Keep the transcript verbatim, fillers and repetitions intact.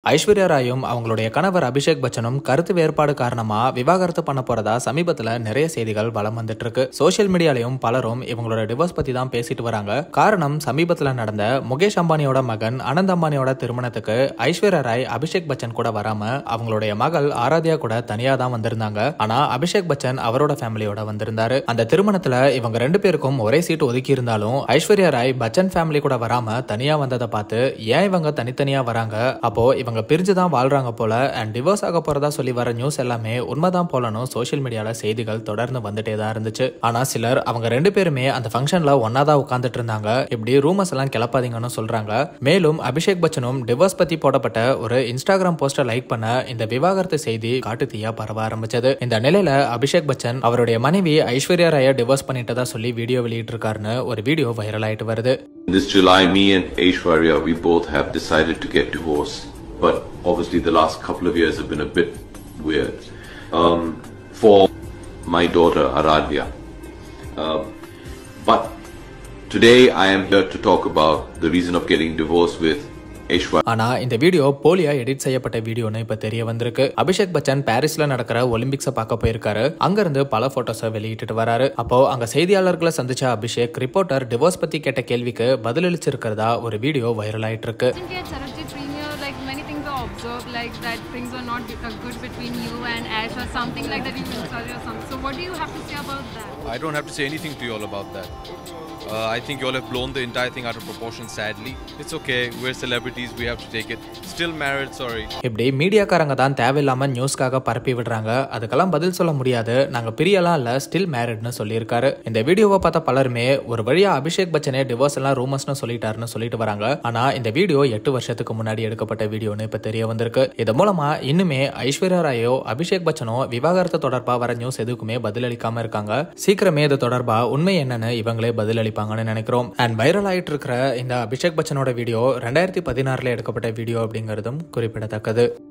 ஐஸ்வர்யா ராயும் அவங்களுடைய கணவர் அபிஷேக் பச்சனும் கருத்து வேறுபாடு காரணமா விவாகரத்து பண்ண போறதா சமீபத்துல நிறைய செய்திகள் வலம் வந்துட்டு இருக்கு. சோசியல் மீடியாலையும் பலரும் இவங்களோட டிவோர்ஸ் பத்தி தான் பேசிட்டு வராங்க. காரணம் சமீபத்துல நடந்த முகேஷ் அம்பானியோட மகன் அனந்த் அம்பானியோட திருமணத்துக்கு ஐஸ்வர்யா ராய் அபிஷேக் பச்சன் கூட வராம அவங்களுடைய மகள் ஆராத்யா கூட தனியா தான் வந்திருந்தாங்க. ஆனா அபிஷேக் பச்சன் அவரோட ஃபேமிலியோட வந்திருந்தாரு. அந்த திருமணத்துல இவங்க ரெண்டு பேருக்கும் ஒரே சீட் ஒதுக்கி இருந்தாலும் ஐஸ்வர்யா ராய் பச்சன் ஃபேமிலி கூட வராம தனியா வந்ததை பார்த்து ஏன் இவங்க தனித்தனியா வராங்க, அப்போ இவங்க பிரிஞ்சுதான் வாழ்றாங்க போல அண்ட் டிவோர்ஸ் ஆக போறதா சொல்லி வர நியூஸ் எல்லாமே உண்மைதான் போலனும் சோசியல் மீடியால செய்திகள் தொடர்ந்து வந்துட்டே தான் இருந்துச்சு. ஆனா சிலர் அவங்க ரெண்டு பேருமே அந்த ஃபங்க்ஷன்ல ஒன்னாதான் உட்கார்ந்துட்டு இருந்தாங்க, இப்படி ரூமர்ஸ் எல்லாம் கிளப்பாதீங்கன்னு சொல்றாங்க. மேலும் அபிஷேக் பச்சனும் டிவோர்ஸ் பத்தி போடப்பட்ட ஒரு இன்ஸ்டாகிராம் போஸ்டர் லைக் பண்ண இந்த விவாகரத்து செய்தி காட்டு தீயா பரவ ஆரம்பிச்சது. இந்த நிலையில அபிஷேக் பச்சன் அவருடைய மனைவி ஐஸ்வர்யா ராயை டிவோர்ஸ் பண்ணிட்டதா சொல்லி வீடியோ வெளியிட்டு இருக்காருன்னு ஒரு வீடியோ வைரல் ஆயிட்டு வருது. This July, me and Aishwarya, we both have decided to get divorced. But obviously the last couple of years have been a bit weird. Um, for my daughter, Aradhya. Uh, but today I am here to talk about the reason of getting divorced with Aishwarya. ஆனா இந்த video போலியா edit செய்யப்பட்ட வீடியோன்னு இப்ப தெரிய வந்திருக்கு. அபிஷேக் பச்சன் பாரிஸ்ல நடக்கிற ஒலிம்பிக்ஸை பார்க்க போயிருக்காரு. அங்க இருந்து பல போட்டோஸை வெளியிட்டு வராரு. அப்போ அங்க செய்தியாளர்களை சந்திச்ச அபிஷேக் ரிப்போர்ட்டர் டிவோர்ஸ் பத்தி கேட்ட கேள்விக்கு பதிலளிச்சிருக்கிறதா ஒரு வீடியோ வைரல் ஆயிட்டு இருக்கு. Observe like that things are not good between you and Ash or something like that, you can sorry or something. So what do you have to say about that? I don't have to say anything to you all about that. Uh, I think you all have blown the entire thing out of proportion, sadly. It's okay, we're celebrities, we have to take it. Still married, sorry. இப்படி மீடியாக்காரங்க தான் தேவையில்லாம நியூஸ்க்காக பரப்பி விடுறாங்க, அதுக்கெல்லாம் பதில் சொல்ல முடியாது, நாங்க பிரியலாம் இல்ல, ஸ்டில் மேரிட்னு சொல்லியிருக்காரு. இந்த வீடியோவை பார்த்த பலருமே ஒரு வழியா அபிஷேக் பச்சனே டிவோர்ஸ் எல்லாம் ரூமர்ஸ்னு சொல்லிட்டாருன்னு சொல்லிட்டு வராங்க. ஆனா இந்த வீடியோ எட்டு வருஷத்துக்கு முன்னாடி எடுக்கப்பட்ட வீடியோன்னு இப்ப தெரிய வந்திருக்கு. இது மூலமா இன்னுமே ஐஸ்வர்யா ராயோ அபிஷேக் பச்சனோ விவாகரத்து தொடர்பா வர நியூஸ் எதுக்குமே பதிலளிக்காம இருக்காங்க. சீக்கிரமே இது தொடர்பா உண்மை என்னன்னு இவங்களே பதிலளிப்பாங்கன்னு நினைக்கிறோம். அண்ட் வைரல் ஆயிட்டு இருக்கிற இந்த அபிஷேக் பச்சனோட வீடியோ ரெண்டாயிரத்தி பதினாறுல எடுக்கப்பட்ட வீடியோ அப்படிங்கிறதும் குறிப்பிடத்தக்கது.